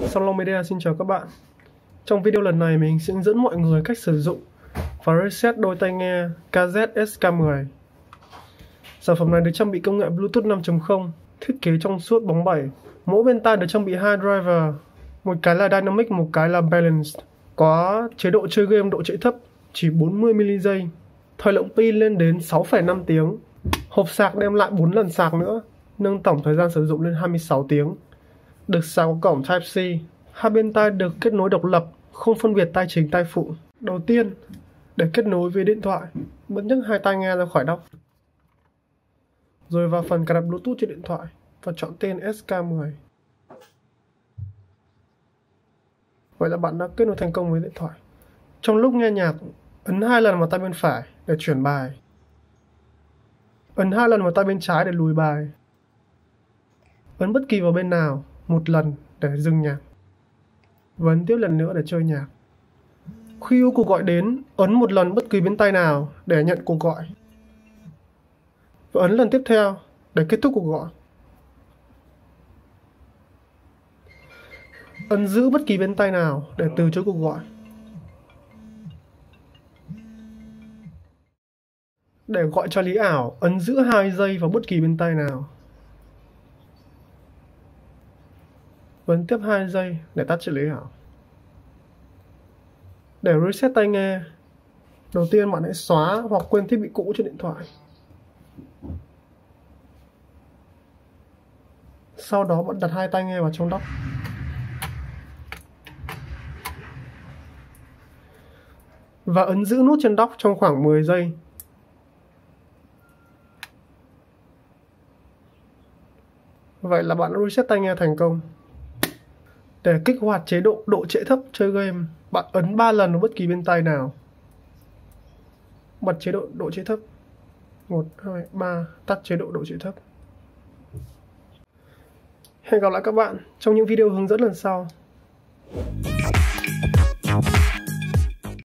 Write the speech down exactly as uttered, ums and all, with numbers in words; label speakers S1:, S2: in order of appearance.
S1: Salon Media xin chào các bạn. Trong video lần này mình sẽ hướng dẫn mọi người cách sử dụng và reset đôi tai nghe K Z S K mười. Sản phẩm này được trang bị công nghệ Bluetooth năm chấm không, thiết kế trong suốt bóng bẩy. Mỗi bên tai được trang bị hai driver, một cái là Dynamic, một cái là Balanced. Có chế độ chơi game độ trễ thấp, chỉ bốn mươi mi-li giây. Thời lượng pin lên đến sáu phẩy năm tiếng. Hộp sạc đem lại bốn lần sạc nữa, nâng tổng thời gian sử dụng lên hai mươi sáu tiếng. Được sạc có cổng Type C. Hai bên tai được kết nối độc lập, không phân biệt tai chính tai phụ. Đầu tiên, để kết nối với điện thoại, bật nhấc hai tai nghe ra khỏi dock. Rồi vào phần cài đặt Bluetooth trên điện thoại và chọn tên S K mười. Vậy là bạn đã kết nối thành công với điện thoại. Trong lúc nghe nhạc, ấn hai lần vào tai bên phải để chuyển bài. Ấn hai lần vào tai bên trái để lùi bài. Ấn bất kỳ vào bên nào một lần để dừng nhạc. Và ấn tiếp lần nữa để chơi nhạc. Khi có cuộc gọi đến, ấn một lần bất kỳ bên tai nào để nhận cuộc gọi. Và ấn lần tiếp theo để kết thúc cuộc gọi. Ấn giữ bất kỳ bên tai nào để từ chối cuộc gọi. Để gọi trợ lý ảo, ấn giữ hai giây vào bất kỳ bên tai nào. Ấn tiếp hai giây để tắt trợ lý ảo. Để reset tai nghe, đầu tiên bạn hãy xóa hoặc quên thiết bị cũ trên điện thoại. Sau đó bạn đặt hai tai nghe vào trong dock. Và ấn giữ nút trên dock trong khoảng mười giây. Vậy là bạn đã reset tai nghe thành công. Để kích hoạt chế độ độ trễ thấp chơi game, bạn ấn ba lần vào bất kỳ bên tai nào. Bật chế độ độ trễ thấp. một, hai, ba, tắt chế độ độ trễ thấp. Hẹn gặp lại các bạn trong những video hướng dẫn lần sau.